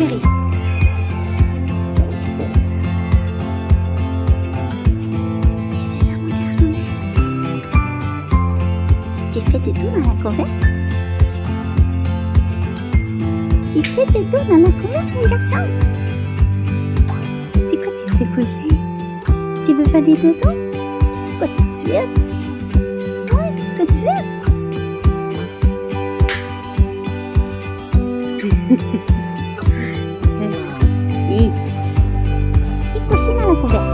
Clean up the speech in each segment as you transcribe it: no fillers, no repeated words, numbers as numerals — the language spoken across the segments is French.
chérie. Tu fais des tours dans la couverte? Tu fais des tours dans la couverte, mon garçon? C'est quoi tu fais coucher? Tu veux faire des dodos? Quoi, tout de suite? Oui, tout de suite. Oui. Qui couche dans la couverte?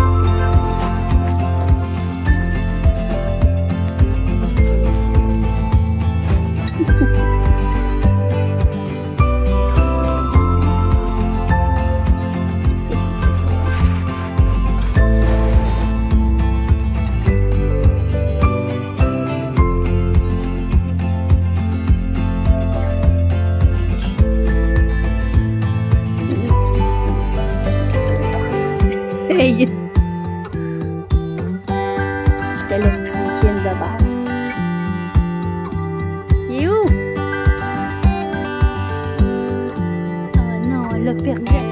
Hey. Je te laisse tranquille d'abord. Il est où? Oh non, elle l'a perdu.